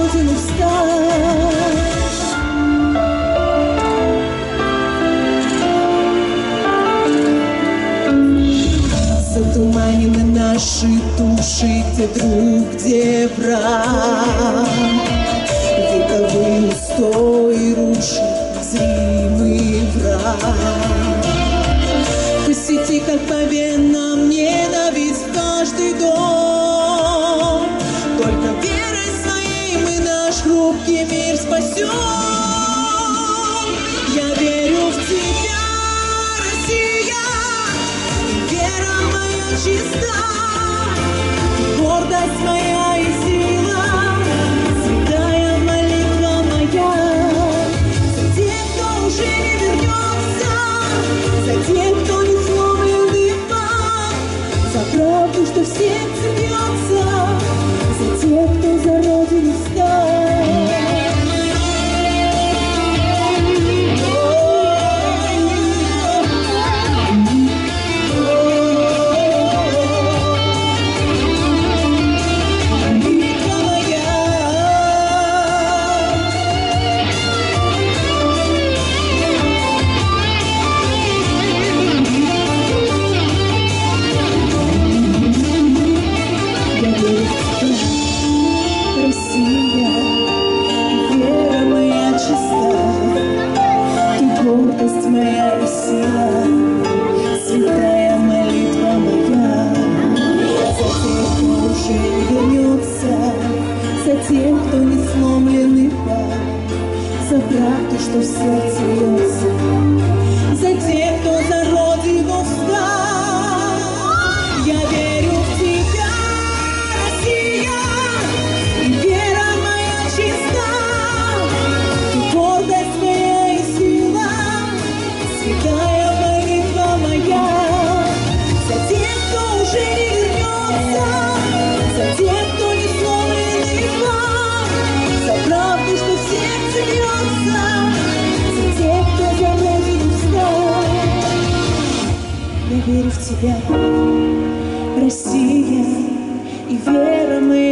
родину встать. Затуманены наши души, где друг, где враг. Вековые устои рушит зримый враг. Посети, как по венам, ненависть в каждый дом. Только верой своей мы наш хрупкий мир спасем. Я верю в тебя, Россия, вера моя чиста, гордость моя и сила, святая молитва моя. За тех, кто уже не вернется, за тех, кто не сломленный пан, за правду, что в сердце бьется, за тех, кто за родину встал. Моя и сила, святая молитва моя. За тех, кто уже не вернется, за тех, кто не сломленный пар, за правду, что в сердце льется, за тех, кто за родину встал. Я верю в тебя, Россия, и вера моя чиста, ты гордость моя и сила, святая молитва моя. За тех, кто уже не вернется, за тех, кто не сломленный пар, за правду, что в сердце бьется, за тех, кто за родину встал. Я верю в тебя, Россия, и вера моя